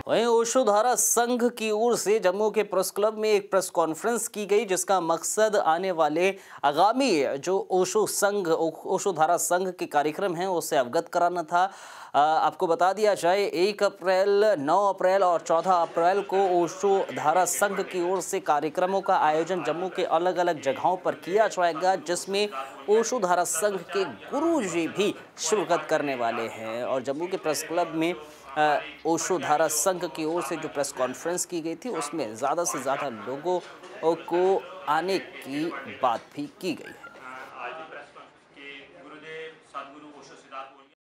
वहीं ओशो धारा संघ की ओर से जम्मू के प्रेस क्लब में एक प्रेस कॉन्फ्रेंस की गई, जिसका मकसद आने वाले आगामी जो ओशो धारा संघ के कार्यक्रम हैं उससे अवगत कराना था। आपको बता दिया जाए 1 अप्रैल, 9 अप्रैल और 14 अप्रैल को ओशो धारा संघ की ओर से कार्यक्रमों का आयोजन जम्मू के अलग अलग जगहों पर किया जाएगा, जिसमें ओशो धारा संघ के गुरुजी भी शिरकत करने वाले हैं। और जम्मू के प्रेस क्लब में ओशो धारा संघ की ओर से जो प्रेस कॉन्फ्रेंस की गई थी उसमें ज़्यादा से ज़्यादा लोगों को आने की बात भी की गई है।